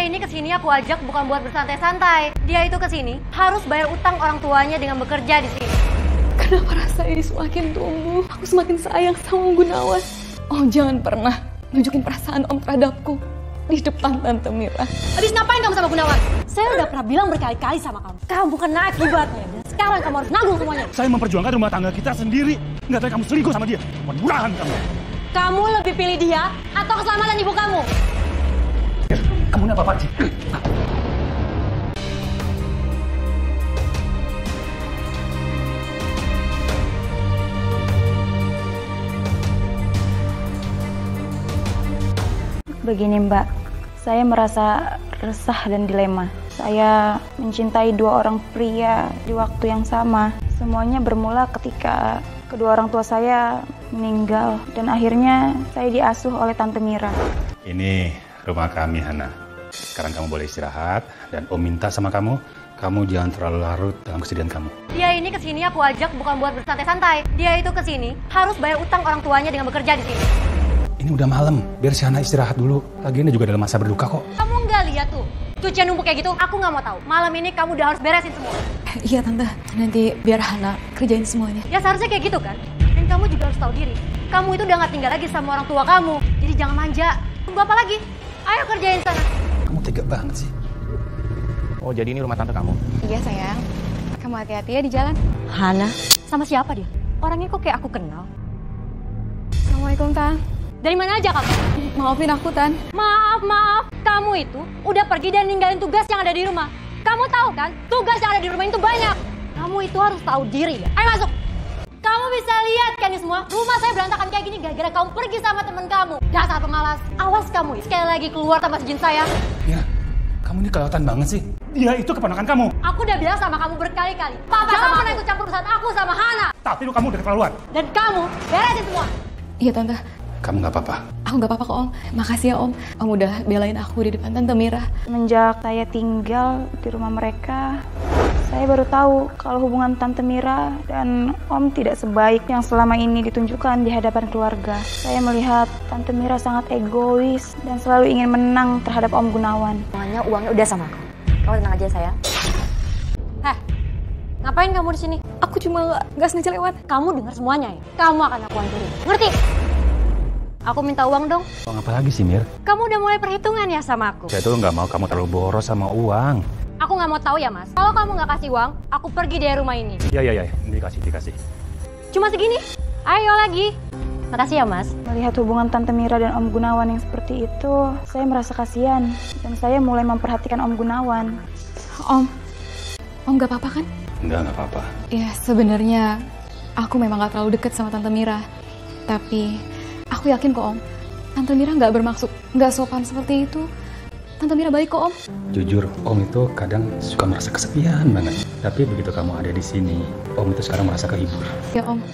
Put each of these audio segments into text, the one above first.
Dia ini kesini aku ajak bukan buat bersantai-santai. Dia itu kesini harus bayar utang orang tuanya dengan bekerja di sini. Kenapa rasa ini semakin tumbuh? Aku semakin sayang sama Om Gunawan. Om jangan pernah nunjukin perasaan Om terhadapku di depan Tante Mira. Habis ngapain kamu sama Gunawan? Saya udah pernah bilang berkali-kali sama kamu. Kamu kena akibatnya. Dan sekarang kamu harus nanggung semuanya. Saya memperjuangkan rumah tangga kita sendiri. Nggak tahu kamu selingkuh sama dia. Murahan kamu. Kamu lebih pilih dia atau keselamatan ibu kamu? Kamu ini apa-apa sih? Begini Mbak, saya merasa resah dan dilema. Saya mencintai dua orang pria di waktu yang sama. Semuanya bermula ketika kedua orang tua saya meninggal dan akhirnya saya diasuh oleh Tante Mira. Ini rumah kami, Hana. Sekarang kamu boleh istirahat dan Om minta sama kamu jangan terlalu larut dalam kesedihan kamu. Dia ini kesini aku ajak bukan buat bersantai-santai. Dia itu kesini harus bayar utang orang tuanya dengan bekerja di sini. Ini udah malam, biar si Hana istirahat dulu. Lagian dia juga dalam masa berduka kok. Kamu nggak lihat tuh, cucian numpuk kayak gitu? Aku nggak mau tahu. Malam ini kamu udah harus beresin semua. Iya Tante, nanti biar Hana kerjain semuanya. Ya seharusnya kayak gitu kan? Dan kamu juga harus tahu diri. Kamu itu udah nggak tinggal lagi sama orang tua kamu. Jadi jangan manja. Tunggu apa lagi? Ayo kerjain sana. Kamu tega banget sih. Oh, jadi ini rumah tante kamu? Iya sayang, kamu hati-hati ya di jalan. Hana? Sama siapa dia? Orangnya kok kayak aku kenal. Assalamualaikum Tan. Dari mana aja kamu? Maafin aku Tan. Maaf. Kamu itu udah pergi dan ninggalin tugas yang ada di rumah. Kamu tahu kan, tugas yang ada di rumah itu banyak. Kamu itu harus tahu diri ya. Ayo masuk. Kamu bisa lihat kan ini semua? Rumah saya berantakan kayak gini gara-gara kamu pergi sama temen kamu. Dasar pemalas. Awas kamu ya. Sekali lagi keluar tanpa izin saya. Ya, kamu ini kelewatan banget sih. Dia itu keponakan kamu. Aku udah bilang sama kamu berkali-kali. Papa jangan pernah ikut campur urusan aku sama Hana. Tapi kamu udah keterlaluan. Dan kamu beresin semua. Iya Tante. Kamu nggak apa-apa. Aku nggak apa-apa kok Om. Makasih ya Om. Om udah belain aku di depan Tante Mira. Semenjak saya tinggal di rumah mereka, saya baru tahu kalau hubungan Tante Mira dan Om tidak sebaik yang selama ini ditunjukkan di hadapan keluarga. Saya melihat Tante Mira sangat egois dan selalu ingin menang terhadap Om Gunawan. Uangnya udah sama aku. Kamu tenang aja sayang. Heh, ngapain kamu di sini? Aku cuma nggak sengaja lewat. Kamu dengar semuanya ya? Kamu akan aku hancurin. Ngerti? Aku minta uang dong. Uang apa lagi sih, Mir? Kamu udah mulai perhitungan ya sama aku? Saya tuh nggak mau kamu terlalu boros sama uang. Aku nggak mau tahu ya, Mas. Kalau kamu nggak kasih uang, aku pergi dari rumah ini. Iya. Dikasih. Cuma segini? Ayo lagi. Makasih ya, Mas. Melihat hubungan Tante Mira dan Om Gunawan yang seperti itu, saya merasa kasihan dan saya mulai memperhatikan Om Gunawan. Om nggak apa-apa kan? Nggak apa-apa. Ya sebenarnya aku memang nggak terlalu deket sama Tante Mira. Tapi aku yakin kok Om, Tante Mira nggak bermaksud nggak sopan seperti itu. Tante Mira baik kok Om. Jujur, Om itu kadang suka merasa kesepian banget. Tapi begitu kamu ada di sini, Om itu sekarang merasa kehibur. Ya Om.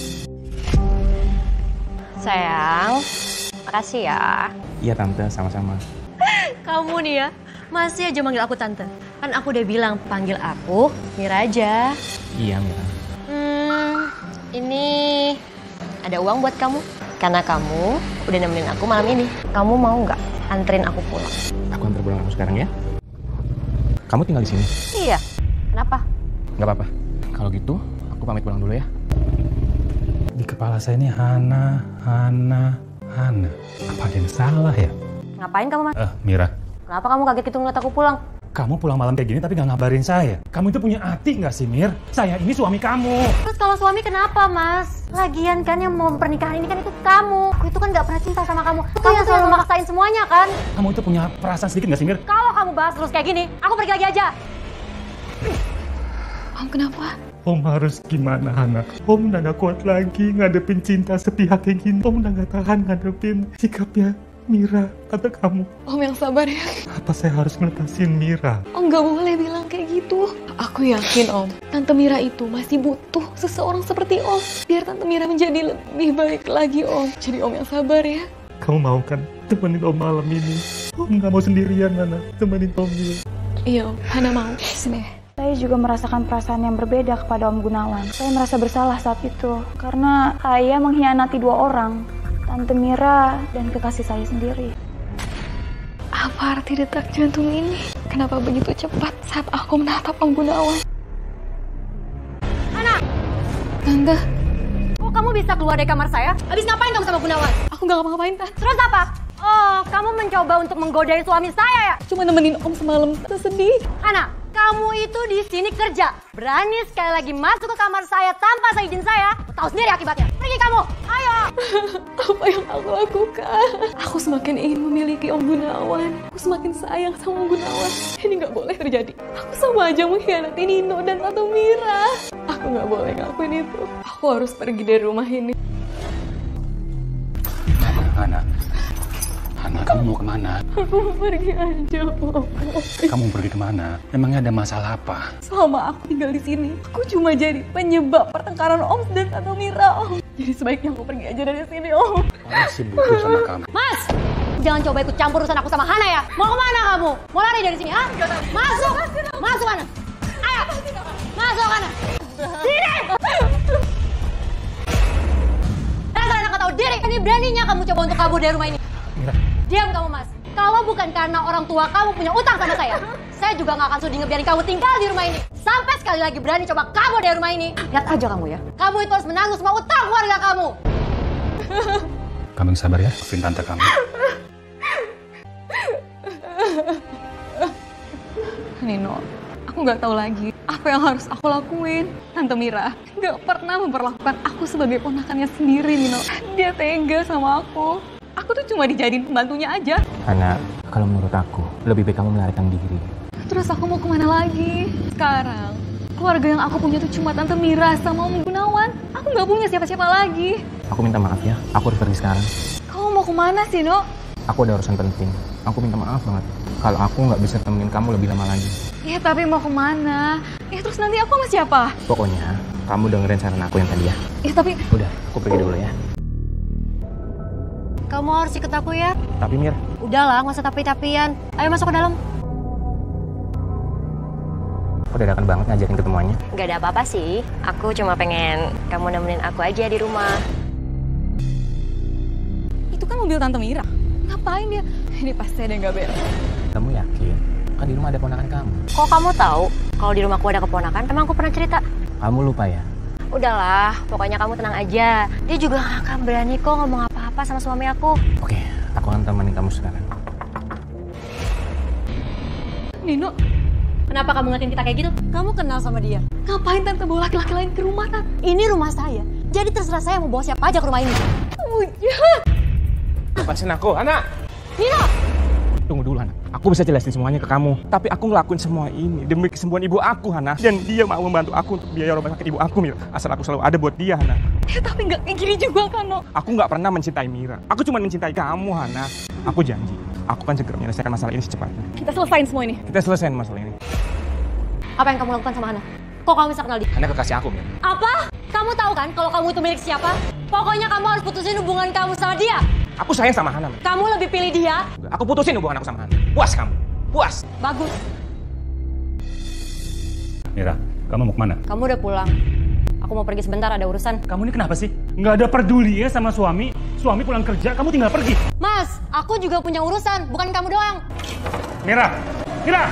Sayang, makasih ya. Iya Tante, sama-sama. Kamu nih ya, masih aja manggil aku Tante. Kan aku udah bilang panggil aku Mira aja. Iya, Mira. Ini ada uang buat kamu. Karena kamu udah nemenin aku malam ini. Kamu mau nggak anterin aku pulang? Aku antar pulang kamu sekarang ya. Kamu tinggal di sini? Iya. Kenapa? Nggak apa-apa. Kalau gitu, aku pamit pulang dulu ya. Di kepala saya ini Hana. Apa ada yang salah ya? Ngapain kamu, Mas? Mira. Kenapa kamu kaget gitu ngeliat aku pulang? Kamu pulang malam kayak gini tapi nggak ngabarin saya. Kamu itu punya hati nggak sih, Mir? Saya ini suami kamu. Terus kalau suami kenapa, Mas? Lagian kan yang mau pernikahan ini kan itu kamu. Aku itu kan nggak pernah cinta sama kamu. Kamu yang selalu memaksain semuanya kan? Kamu itu punya perasaan sedikit nggak sih, Mir? Kalau kamu bahas terus kayak gini, aku pergi lagi aja. Om kenapa? Om harus gimana, Hana? Om udah gak kuat lagi ngadepin cinta sepihak kayak gini. Om udah gak tahan ngadepin sikapnya Mira, kata kamu. Om yang sabar ya. Apa saya harus ngelepasin Mira? Om nggak boleh bilang kayak gitu. Aku yakin Om, Tante Mira itu masih butuh seseorang seperti Om. Biar Tante Mira menjadi lebih baik lagi Om. Jadi Om yang sabar ya. Kamu mau kan temenin Om malam ini? Om gak mau sendirian, Hana. Temenin Om dulu. Iya Om, Hana mau. Sini. Saya juga merasakan perasaan yang berbeda kepada Om Gunawan. Saya merasa bersalah saat itu karena saya mengkhianati dua orang, Tante Mira dan kekasih saya sendiri. Apa Apa arti detak jantung ini? Kenapa begitu cepat saat aku menatap Om Gunawan? Hana! Tante, Kok kamu bisa keluar dari kamar saya? Habis ngapain kamu sama Gunawan? aku nggak ngapa-ngapain, Tante. Terus apa? Oh, kamu mencoba untuk menggodain suami saya ya? Cuma nemenin Om semalam. Tante sedih. Hana, kamu itu di sini kerja. Berani sekali lagi masuk ke kamar saya tanpa seizin saya. Tahu sendiri akibatnya. Pergi kamu. Ayo. Apa yang aku lakukan? Aku semakin ingin memiliki Om Gunawan. Aku semakin sayang sama Om Gunawan. Ini nggak boleh terjadi. Aku sama aja mengkhianati Nino dan Tante Mira. Aku nggak boleh ngelakuin itu. Aku harus pergi dari rumah ini. Hana, kamu mau kemana? Aku mau pergi aja, Om. Kamu mau pergi kemana? Emangnya ada masalah apa? Selama aku tinggal di sini, aku cuma jadi penyebab pertengkaran Om dan Tante Mira, Om. Jadi sebaiknya aku pergi aja dari sini, Om. Masih butuh sama kamu. Mas, jangan coba ikut campur urusan aku sama Hana ya. Mau kemana kamu? Mau lari dari sini, ha? Masuk. Masuk, Hana. Ayo. Masuk, Hana. Sini. Dasar anak gak tahu diri. Ini beraninya kamu coba untuk kabur dari rumah ini. Diam kamu, Mas. Kalau bukan karena orang tua kamu punya utang sama saya juga gak akan sudi ngebiarin kamu tinggal di rumah ini. Sampai sekali lagi berani coba kabur dari rumah ini. Lihat aja kamu ya. Kamu itu harus menanggung semua utang keluarga kamu. Kamu yang sabar ya, maafin tante kamu. Nino, aku nggak tahu lagi apa yang harus aku lakuin. Tante Mira nggak pernah memperlakukan aku sebagai ponakannya sendiri, Nino. Dia tega sama aku. Aku tuh cuma dijadiin pembantunya aja. Hana, kalau menurut aku, lebih baik kamu melarikan diri. Terus aku mau kemana lagi? Sekarang, keluarga yang aku punya tuh cuma Tante Mira sama Om Gunawan. Aku nggak punya siapa-siapa lagi. Aku minta maaf ya, aku harus pergi sekarang. Kamu mau kemana sih, No? Aku ada urusan penting. Aku minta maaf banget. Kalau aku nggak bisa temenin kamu lebih lama lagi. Ya tapi mau kemana? Ya terus nanti aku sama siapa? Pokoknya, kamu dengerin saran aku yang tadi ya. Ya tapi... Udah, aku pergi dulu ya. Kamu harus ikut aku ya. Tapi Mir, Udahlah, nggak usah tapi-tapian. Ayo masuk ke dalam. aku dadakan banget ngajakin ketemuannya. Gak ada apa-apa sih. Aku cuma pengen kamu nemenin aku aja di rumah. Itu kan mobil Tante Mira. Ngapain dia? Ini pasti ada yang gak beres. Kamu yakin? Kan di rumah ada ponakan kamu. Kok kamu tahu kalau di rumahku ada keponakan? Emang aku pernah cerita? Kamu lupa ya? Udahlah, pokoknya kamu tenang aja. Dia juga gak akan berani kok ngomong apa-apa sama suami aku. Oke, aku akan temenin kamu sekarang. Nino, Kenapa kamu ngatain kita kayak gitu? Kamu kenal sama dia. ngapain Tante bawa laki-laki lain ke rumah, Tante? Ini rumah saya. Jadi terserah saya mau bawa siapa aja ke rumah ini. Kamu jahat. Lepasin aku, Hana! Nino! Tunggu dulu, Hana. Aku bisa jelasin semuanya ke kamu. Tapi aku ngelakuin semua ini demi kesembuhan ibu aku, Hana. Dan dia mau membantu aku untuk biaya rumah sakit ibu aku, Mira. Asal aku selalu ada buat dia, Hana. Ya tapi nggak kayak gini juga kan, No? Aku nggak pernah mencintai Mira. Aku cuma mencintai kamu, Hana. Aku janji. Aku akan segera menyelesaikan masalah ini secepatnya. Kita selesain semua ini. Kita selesaiin masalah ini. Apa yang kamu lakukan sama Hana? Kok kamu bisa kenal dia? Hana kekasih aku, Mira. Apa? Kamu tahu kan kalau kamu itu milik siapa? Pokoknya kamu harus putusin hubungan kamu sama dia. Aku sayang sama Hana, Mira. Kamu lebih pilih dia? Aku putusin hubungan aku sama Hana. Puas kamu. Puas. Bagus. Mira, kamu mau kemana? Kamu udah pulang. Aku mau pergi sebentar, ada urusan. Kamu ini kenapa sih? Nggak ada peduli ya sama suami? Suami pulang kerja, kamu tinggal pergi. Mas, aku juga punya urusan, bukan kamu doang. Mira! Mira!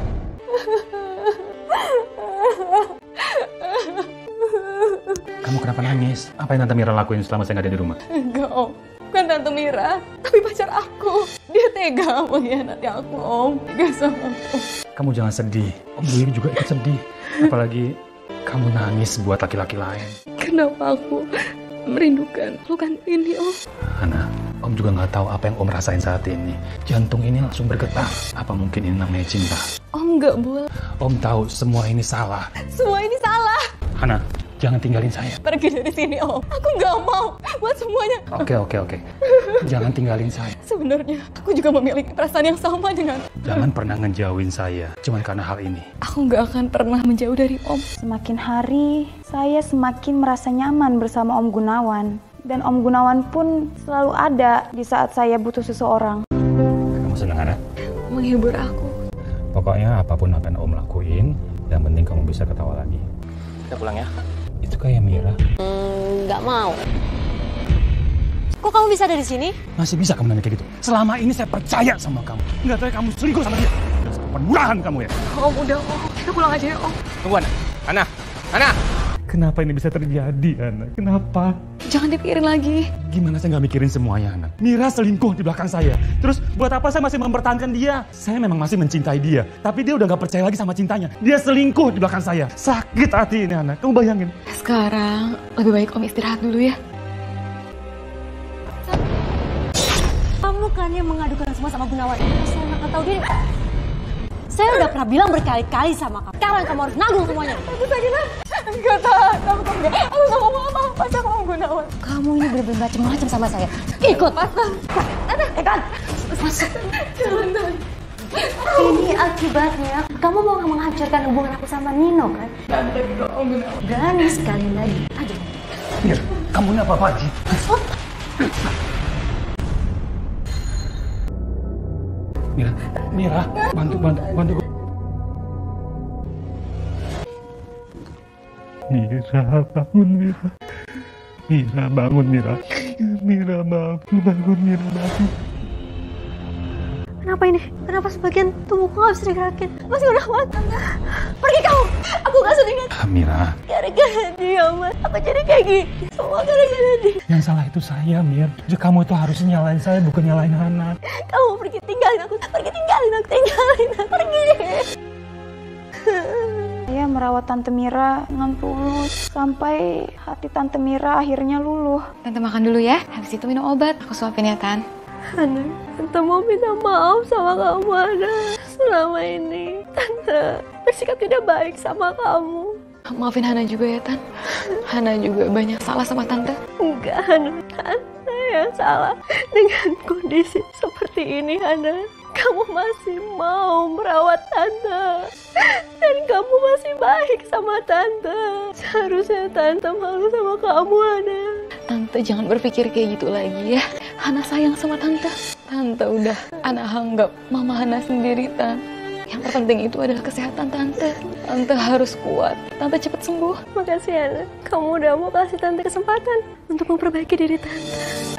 Kamu kenapa nangis? Apa yang Tante Mira lakuin selama saya nggak ada di rumah? Enggak, Om. Bukan Tante Mira, tapi pacar aku. Dia tega mengkhianati aku, Om. Tega sama aku. Kamu jangan sedih. Om Dwi juga ikut sedih. Apalagi kamu nangis buat laki-laki lain. Kenapa aku merindukan pelukan ini, Om? Hana, Om juga nggak tahu apa yang Om rasain saat ini. Jantung ini langsung bergetar. Apa mungkin ini namanya cinta? Om nggak boleh. Om tahu semua ini salah. Semua ini salah. Hana, jangan tinggalin saya. Pergi dari sini, Om. Aku nggak mau buat semuanya. Oke. Jangan tinggalin saya. Sebenarnya aku juga memiliki perasaan yang sama dengan... Jangan pernah ngejauhin saya. Cuman karena hal ini. Aku nggak akan pernah menjauh dari Om. Semakin hari, saya semakin merasa nyaman bersama Om Gunawan. Dan Om Gunawan pun selalu ada di saat saya butuh seseorang. Kamu senang, Hana? Menghibur aku. Pokoknya apapun akan Om lakuin, yang penting kamu bisa ketawa lagi. Kita pulang ya. Itu kayak Mira. Nggak mau. kok kamu bisa ada di sini? Masih bisa kamu nanya kayak gitu? Selama ini saya percaya sama kamu. Nggak tahu ya kamu selingkuh sama dia. Pemurahan kamu ya. Om, udah Om. Kita pulang aja ya Om. Tunggu Ana. Ana. Kenapa ini bisa terjadi, Ana? Kenapa? Jangan dipikirin lagi. Gimana saya nggak mikirin semuanya, Ana? Mira selingkuh di belakang saya. Terus buat apa saya masih mempertahankan dia? Saya memang masih mencintai dia. Tapi dia udah nggak percaya lagi sama cintanya. Dia selingkuh di belakang saya. Sakit hati ini, Ana. Kamu bayangin. Sekarang lebih baik Om istirahat dulu ya. Kamu kan yang mengadukan semua sama Gunawan. Saya nggak tahu diri. Saya udah pernah bilang berkali-kali sama kamu. Sekarang kamu harus nanggung semuanya. Aku sakit lah. Enggak tahan. Aku nggak mau apa-apa sama Om Gunawan. Kamu ini bener-bener macem-macem sama saya. Ikut. Ikut. Masuk. Jangan. Ini akibatnya. Kamu mau menghancurkan hubungan aku sama Nino kan? Tante ke Om Gunawan. Berani sekali lagi. Aja. Mir, kamu ini apa-apaan sih? Mira, bantu. Mira, bangun Mira. Mira, bangun Mira. Mira, bangun Mira, bangun. Kenapa ini? Kenapa sebagian tubuhku gak bisa digerakin? Mas Gunawan, pergi kamu! Aku gak sedingat. Mira, Gara-gara dia, Mas. Aku jadi kayak gini. Semua gara-gara dia. Yang salah itu saya, Mir. Jadi kamu itu harusnya nyalain saya, bukan nyalain Hana. Kamu pergi tinggalin aku. Tinggalin aku. Pergi. Saya merawat Tante Mira dengan tulus sampai hati Tante Mira akhirnya luluh. Tante makan dulu ya. Habis itu minum obat. Aku suapin ya, Tan. Hana, Tante mau minta maaf sama kamu, Hana. Selama ini, Tante bersikap tidak baik sama kamu. Maafin Hana juga ya, Tan. Hana juga banyak salah sama Tante. Enggak, Hana. Tante yang salah. Dengan kondisi seperti ini, Hana. Kamu masih mau merawat Tante. Dan kamu masih baik sama Tante. Seharusnya Tante malu sama kamu, Hana. Tante jangan berpikir kayak gitu lagi ya. Hana sayang sama Tante. Tante udah Ana anggap Mama Hana sendiri, Tan. Yang terpenting itu adalah kesehatan Tante. Tante harus kuat. Tante cepat sembuh. Makasih, Hana. Kamu udah mau kasih Tante kesempatan untuk memperbaiki diri Tante.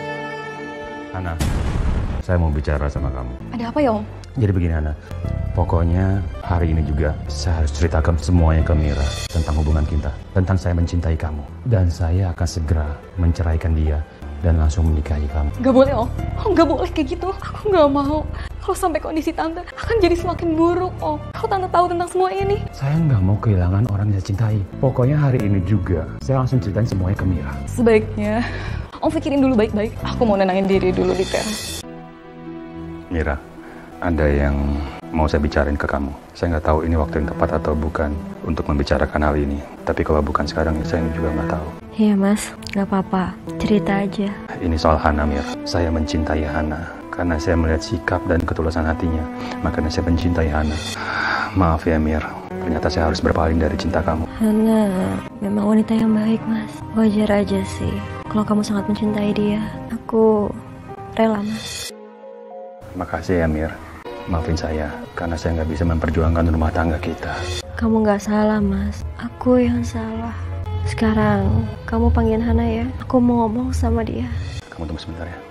Ana, saya mau bicara sama kamu. Ada apa ya, Om? Jadi begini, Ana. Pokoknya hari ini juga saya harus ceritakan semuanya ke Mira tentang hubungan kita. Tentang saya mencintai kamu. Dan saya akan segera menceraikan dia dan langsung menikahi kamu. Gak boleh, Om. Gak boleh kayak gitu. Aku gak mau. Kalau sampai kondisi Tante akan jadi semakin buruk, Om. Kalau Tante tahu tentang semua ini. Saya nggak mau kehilangan orang yang saya cintai. Pokoknya hari ini juga saya langsung ceritain semuanya ke Mira. Sebaiknya Om pikirin dulu baik-baik. Aku mau nenangin diri dulu di teras. Mira, ada yang mau saya bicarain ke kamu. Saya nggak tahu ini waktu yang tepat atau bukan untuk membicarakan hal ini. Tapi kalau bukan sekarang, saya juga nggak tahu. Iya, Mas. Gak apa-apa. Cerita aja. Ini soal Hana, Mir. Saya mencintai Hana karena saya melihat sikap dan ketulusan hatinya. Makanya saya mencintai Hana. Maaf ya, Mir. Ternyata saya harus berpaling dari cinta kamu. Hana memang wanita yang baik, Mas. Wajar aja sih. Kalau kamu sangat mencintai dia, aku rela, Mas. Makasih ya, Mir. Maafin saya, karena saya nggak bisa memperjuangkan rumah tangga kita. Kamu gak salah, Mas. Aku yang salah. Sekarang, kamu panggilin Hana ya. Aku mau ngomong sama dia. Kamu tunggu sebentar ya.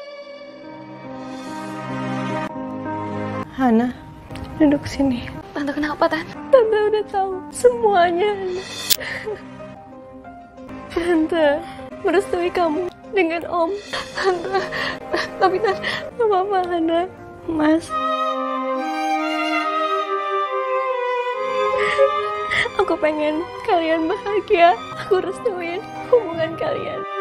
Hana, duduk sini. Tante kenapa, Tan? Tante udah tahu semuanya. Tante merestui kamu dengan Om. Tante, tapi Tan, Gak apa-apa, Hana. Mas. Aku pengen kalian bahagia. Aku restuin hubungan kalian.